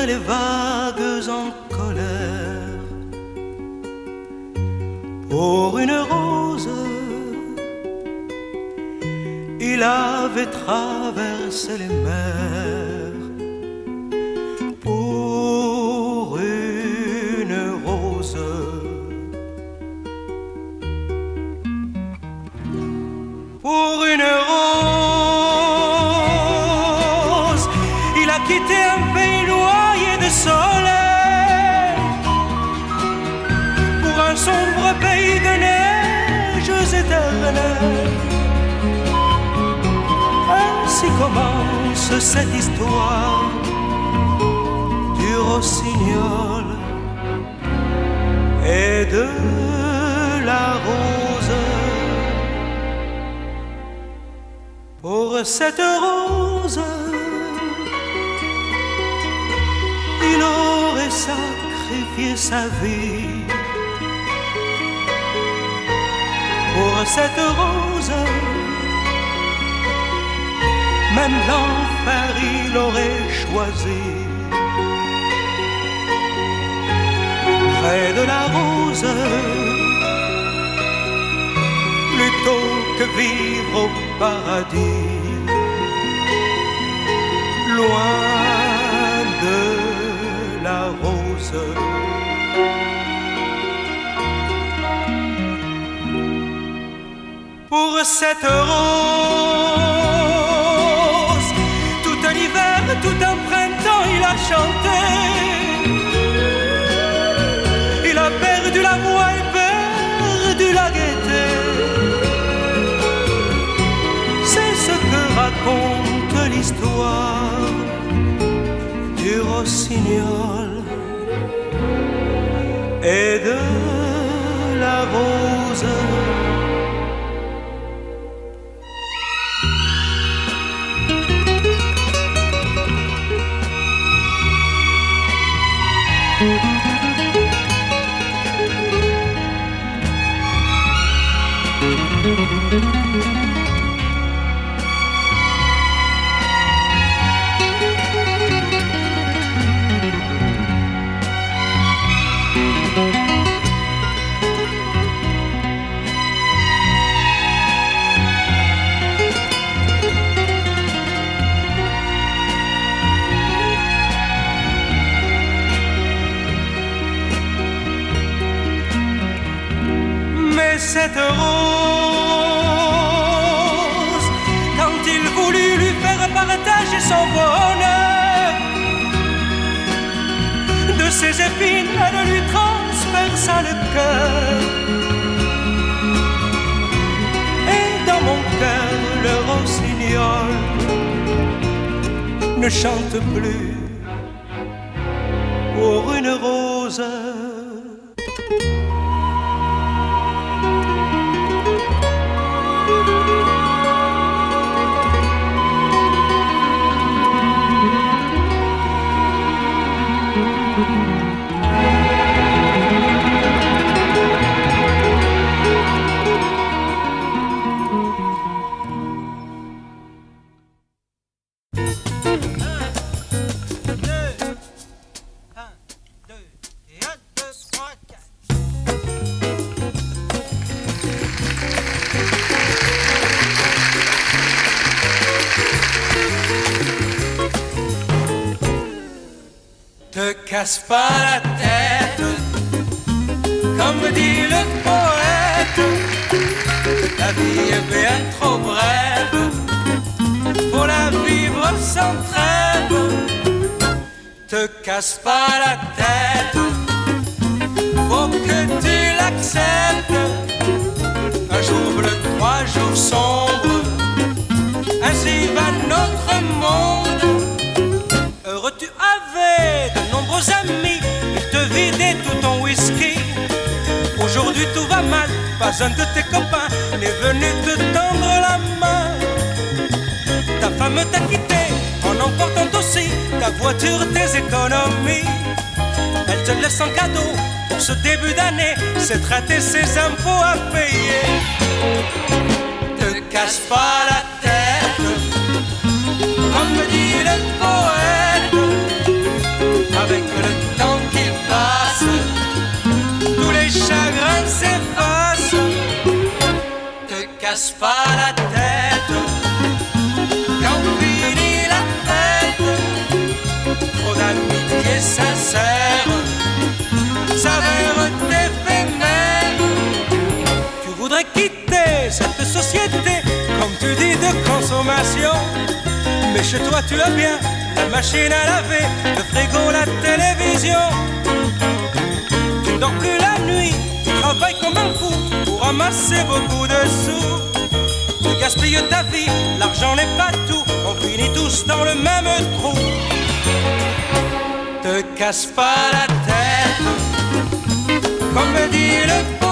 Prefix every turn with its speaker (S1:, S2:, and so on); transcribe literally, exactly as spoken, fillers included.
S1: les vagues en colère. Pour une rose, il avait traversé les mers. Pour une rose, pour une rose, il a quitté un pays noyé de soleil pour un sombre pays de neiges éternelles. Ainsi commence cette histoire du rossignol et de la rose. Pour cette rose, il aurait sacrifié sa vie. Pour cette rose, même l'enfer il aurait choisi. Près de la rose, plutôt que vivre au paradis, loin de la rose. Pour cette rose, tout un hiver, tout un printemps, il a chanté. Il a perdu la voix et perdu la gaieté. C'est ce que raconte l'histoire du rossignol et de la rose. Cette rose, quand il voulut lui faire partager son bonheur, de ses épines elle lui transperça le cœur. Et dans mon cœur le rossignol ne chante plus pour une rose.
S2: Te casse pas la tête, comme dit le poète. La vie est bien trop brève pour la vivre sans trêve. Te casse pas la tête, faut que tu l'acceptes. Un jour bleu, trois jours sombres, ainsi va notre monde. Heureux tu avais de nombreux amis, ils te vidaient tout ton whisky. Aujourd'hui tout va mal, pas un de tes copains n'est venu te tendre la main. Ta femme t'a quitté en emportant aussi ta voiture, tes économies. Elle te laisse en cadeau pour ce début d'année, c'est traiter ses impôts à payer. Te casse pas la tête, comme me dit le poète. casse pas la tête. Quand finit la fête, trop d'amitié sincère s'avère éphémère.
S1: Tu voudrais quitter cette société, comme tu dis, de consommation. Mais chez toi tu as bien la machine à laver, le frigo, la télévision. Tu ne dors plus la nuit, tu travailles comme un fou pour ramasser beaucoup de sous. Tu gaspilles ta vie, l'argent n'est pas tout, on finit tous dans le même trou.
S2: Te casse pas la tête, comme dit le